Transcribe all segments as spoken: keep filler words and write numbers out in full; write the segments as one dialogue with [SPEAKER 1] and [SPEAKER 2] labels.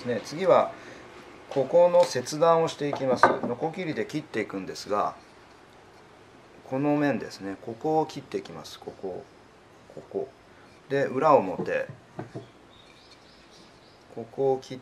[SPEAKER 1] ね、次はここの切断をしていきます。ノコギリで切っていくんですが、この面ですね、ここを切っていきます。ここここで裏表、ここを切って、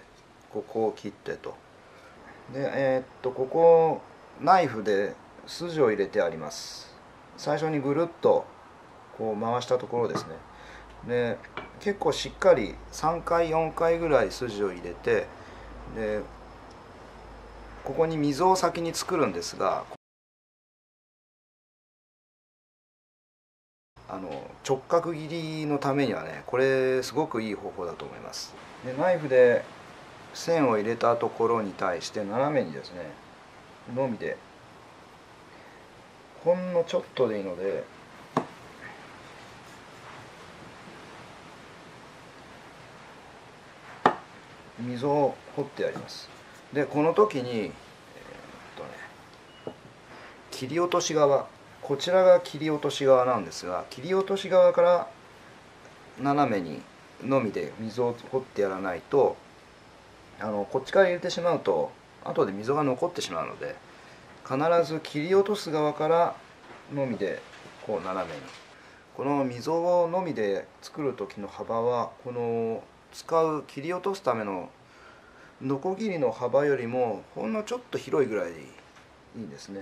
[SPEAKER 1] ここを切ってと。でえー、っとここナイフで筋を入れてあります。最初にぐるっとこう回したところですね。で結構しっかりさんかいよんかいぐらい筋を入れて、でここに溝を先に作るんですが、あの直角切りのためにはね、これすごくいい方法だと思います。でナイフで線を入れたところに対して斜めにですね、のみでほんのちょっとでいいので溝を掘ってやります。でこの時に、えーっとね、切り落とし側、こちらが切り落とし側なんですが、切り落とし側から斜めにのみで溝を掘ってやらないと、あのこっちから入れてしまうと後で溝が残ってしまうので、必ず切り落とす側からのみでこう斜めに。この溝をのみで作る時の幅は、この使う切り落とすためのノコギリの幅よりもほんのちょっと広いぐらいでいいいいんですね。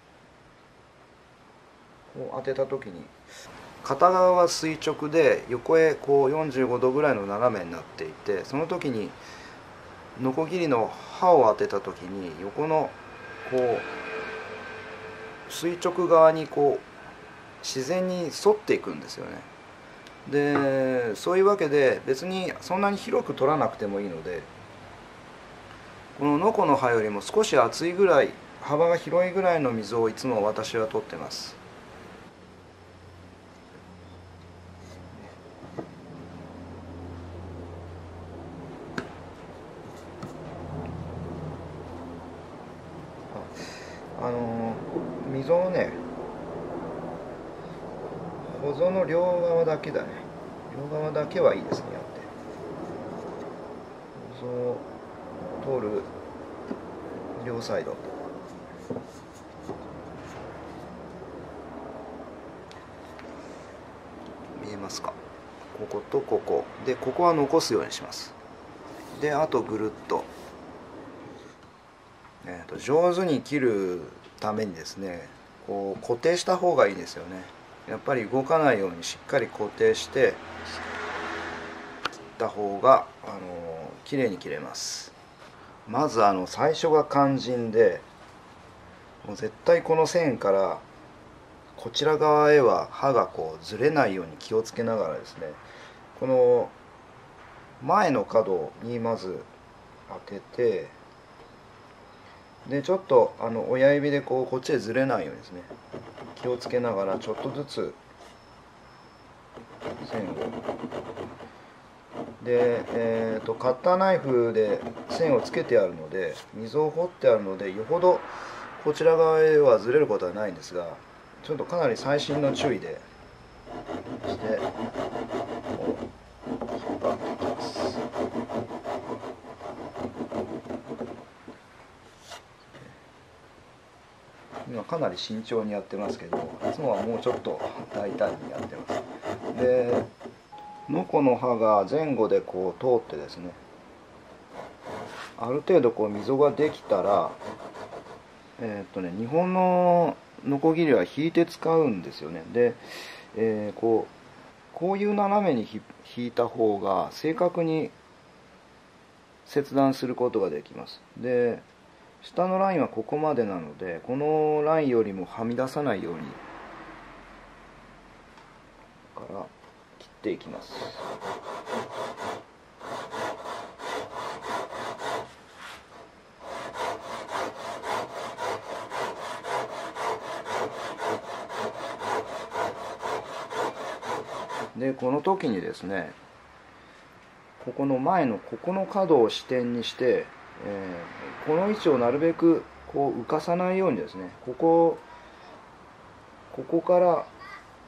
[SPEAKER 1] こう当てた時に片側は垂直で横へこうよんじゅうごどぐらいの斜めになっていて、その時にノコギリの刃を当てた時に横のこう垂直側にこう自然に沿っていくんですよね。でそういうわけで別にそんなに広く取らなくてもいいので、このノコの刃よりも少し厚いぐらい、幅が広いぐらいの溝をいつも私は取ってます。あの溝をね、保存の両側だけだね、両側だけはいいですね。やって溝を通る両サイド、見えますか、こことここで、ここは残すようにします。であとぐるっと、えーと上手に切るためにですね、こう固定した方がいいですよね。やっぱり動かないようにしっかり固定して切った方があの綺麗に切れます。まずあの最初が肝心で、もう絶対この線からこちら側へは刃がこうずれないように気をつけながらですね、この前の角にまず当てて、でちょっとあの親指でこうこっちへずれないようにですね、気をつけながらちょっとずつ線を、で、えー、とカッターナイフで線をつけてあるので、溝を掘ってあるので、よほどこちら側へはずれることはないんですが、ちょっとかなり細心の注意でしてこう引っ張っていきます。今かなり慎重にやってますけど、いつもはもうちょっと大胆にやってます。でノコの刃が前後でこう通ってですね、ある程度こう溝ができたら、えー、っとね日本のノコギリは引いて使うんですよね。で、えー、こうこういう斜めに引いた方が正確に切断することができます。で下のラインはここまでなので、このラインよりもはみ出さないようにから切っていきます。でこの時にですね、ここの前のここの角を支点にして、えー、この位置をなるべくこう浮かさないようにですね、ここここから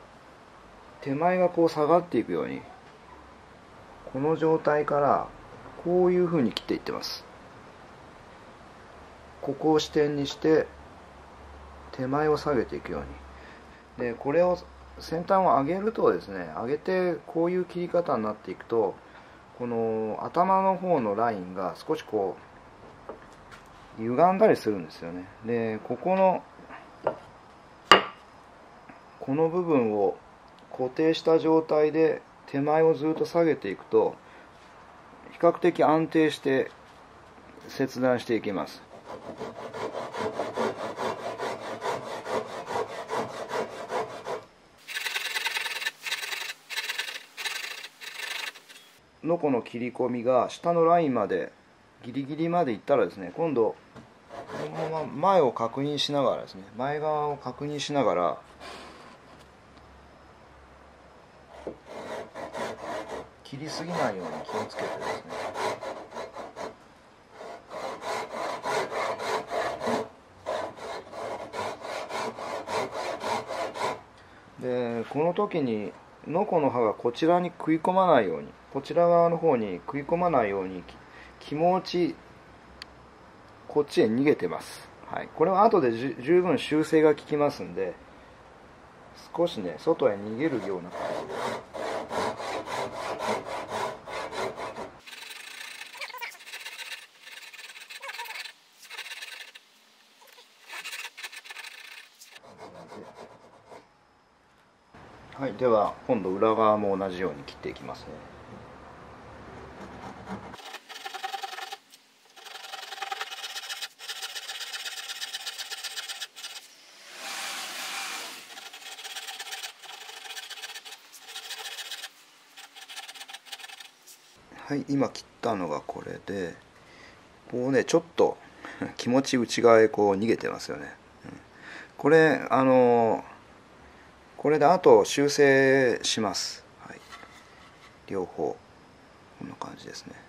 [SPEAKER 1] 手前がこう下がっていくように、この状態からこういうふうに切っていってます。ここを支点にして手前を下げていくように。でこれを先端を上げるとですね、上げてこういう切り方になっていくと、この頭の方のラインが少しこう歪んだりするんですよね。でここのこの部分を固定した状態で手前をずっと下げていくと、比較的安定して切断していきます。ノコの切り込みが下のラインまでギリギリまでいったらですね、今度このまま前を確認しながらですね、前側を確認しながら切りすぎないように気をつけてですね、でこの時にノコの刃がこちらに食い込まないように、こちら側の方に食い込まないように気持ちこっちへ逃げてます。はい、これは後でじゅ十分修正が効きますんで、少しね外へ逃げるような感じで。はい、では今度裏側も同じように切っていきますね。はい、今切ったのがこれで、こうねちょっと気持ち内側へこう逃げてますよね。うん、これあのこれであと修正します。はい、両方こんな感じですね。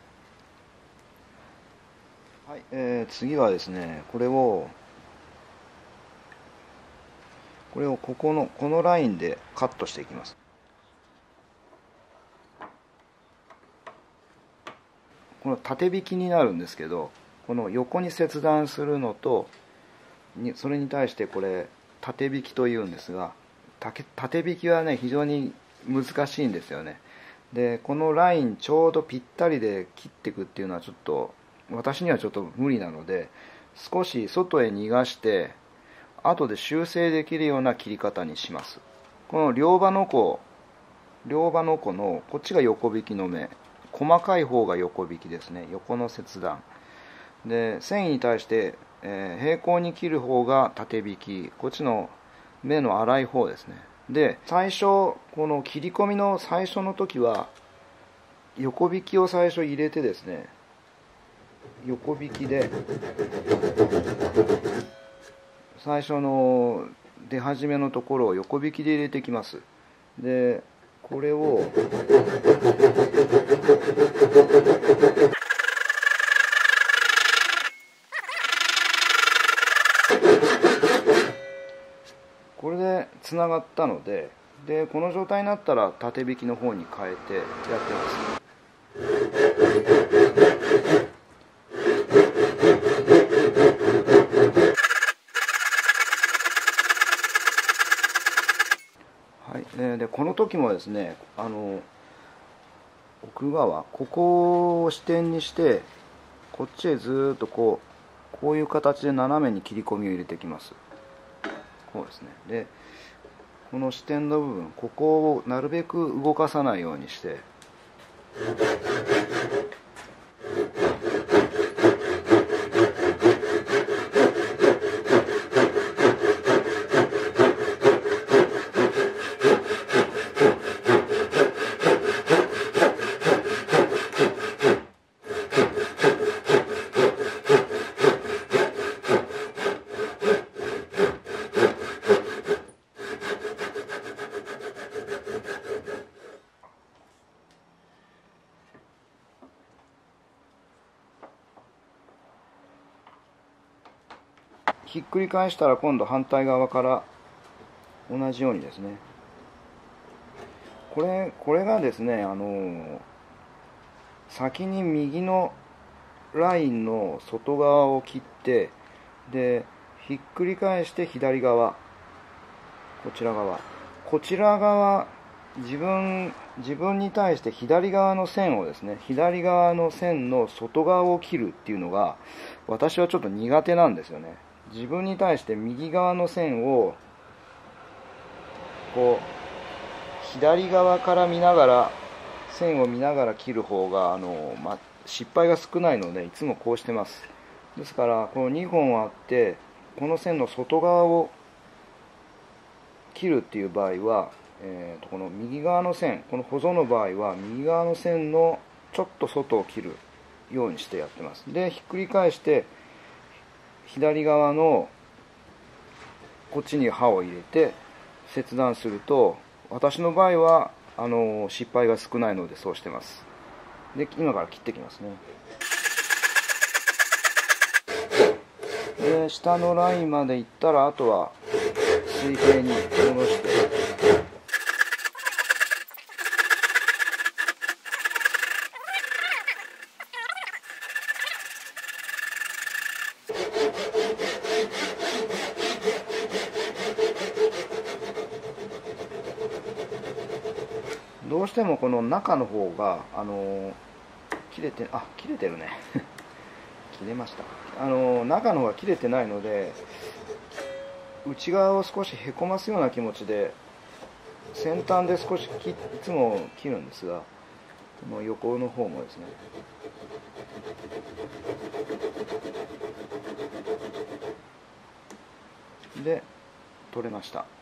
[SPEAKER 1] はい、えー、次はですね、これをこれをここのこのラインでカットしていきます。この縦引きになるんですけど、この横に切断するのとそれに対してこれ縦引きというんですが、縦引きはね非常に難しいんですよね。でこのラインちょうどぴったりで切っていくっていうのはちょっと私にはちょっと無理なので、少し外へ逃がして後で修正できるような切り方にします。この両刃の子両刃の子のこっちが横引きの目、細かい方が横引きですね、横の切断で、繊維に対して、えー、平行に切る方が縦引き、こっちの目の粗い方ですね。で最初この切り込みの最初の時は横引きを最初入れてですね、横引きで最初の出始めのところを横引きで入れていきます。でこれをこれでつながったので、でこの状態になったら縦引きの方に変えてやってます。はい、でこの時もですね、あの奥側ここを支点にしてこっちへずっとこうこういう形で斜めに切り込みを入れていきます。こうですね。でこの支点の部分、ここをなるべく動かさないようにしてひっくり返したら今度反対側から同じようにですね、これこれがですね、あの先に右のラインの外側を切って、でひっくり返して左側、こちら側こちら側自分自分に対して左側の線をですね、左側の線の外側を切るっていうのが私はちょっと苦手なんですよね。自分に対して右側の線をこう左側から見ながら、線を見ながら切る方があの、ま、失敗が少ないので、いつもこうしてます。ですからこのにほんあって、この線の外側を切るっていう場合は、えー、とこの右側の線、このほぞの場合は右側の線のちょっと外を切るようにしてやってます。でひっくり返して左側のこっちに刃を入れて切断すると、私の場合はあの失敗が少ないのでそうしてます。で今から切っていきますね。で下のラインまでいったら、あとは水平に戻して、どうしてもこの中の方があの切れてあ切れてるね切れました。あの中の方が切れてないので、内側を少しへこますような気持ちで先端で少しきいつも切るんですが、この横の方もですね、で取れました。